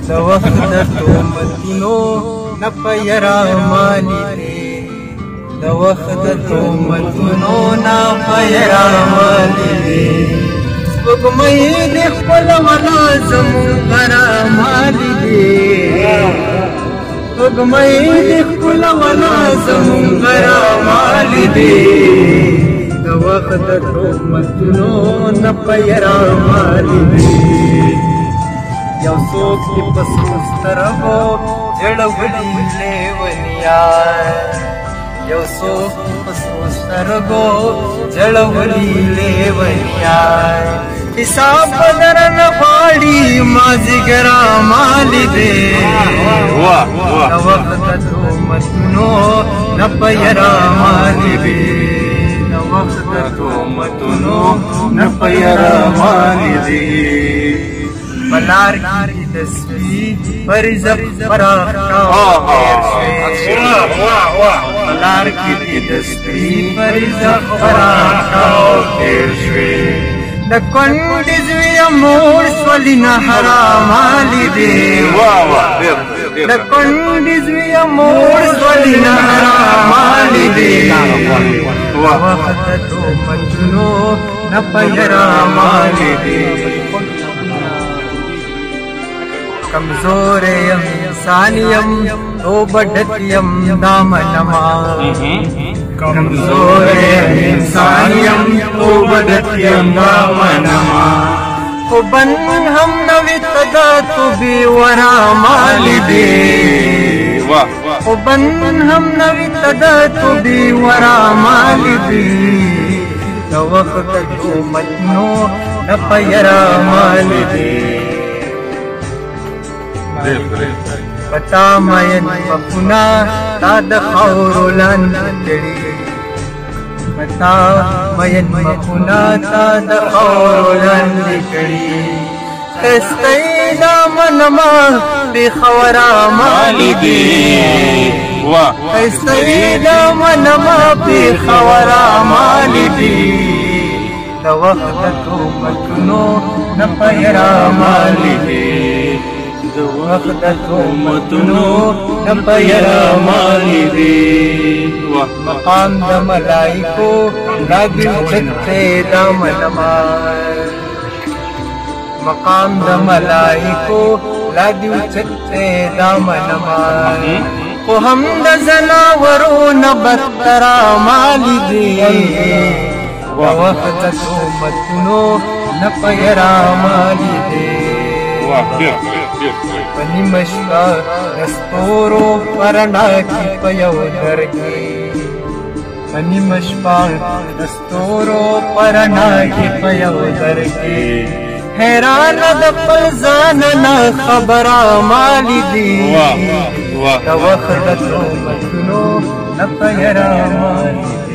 د وخت د تهمتونو نه په یرا مالي دی د وخت د تهمتونو نه په یرا مالي دی سپوږمۍ دې خپله ولا زمونږ غرامالي دی سپوږمۍ دې خپله ولا زمونږ غرامالي دی د وخت د تهمتونو نه په یرا مالي دی یو څوک دې په سرو سترګو زړولي لیونیا یو څوک په سرو سترګو زړولي لیونیا حساب درنه غواړي مازدیګر مالي دی د وخت د تهمتونو نه په یرا مالي دی د وخت د تهمتونو نه په یرا مالي دی بلار کی دستی پر زفرا بلار کی دستی پر زفرا تیر شوی د کندز وی مور سولی نه حرام علی دی د کندز وی مور سولی نه حرام علی دی وخت تهمتونو نه په یرا مالي دی کمزور یم انسان یم توبه ډک یم دامنما کمزور یم انسان یم توبه ډک یم دامنما خو بن هم نوی تدا تو بی ورا مالی دی خو بن هم نوی تدا تو بی ورا مالی دی د وخت تهمتونو نه په یرا مالی دی پتا مین مخونه تا د خاورو لاندې کړي پتا مین مخونه تا د خاورو لاندې کړي ښایسته دامنما پېښوره مالي دی ښایسته دامنما پېښوره مالي دی د وخت تهمتونو نه په یرا مالي دی د وخت تهمتونو نه په یرا مالي دی مقام د ملائکو لاګي چته دامنما مقام د ملائکو لاګي چته دامنما خو هم د زناورو نه بدتر مالي دی د وخت تهمتونو نه په یرا مالي دی پنی مشپا دستورو پرنا کی پیو درگی پنی مشپا دستورو پرنا کی پیو درگی حیران د خپل ځان نه خبره مالي دی د وخت تهمتونو نه په یرا مالي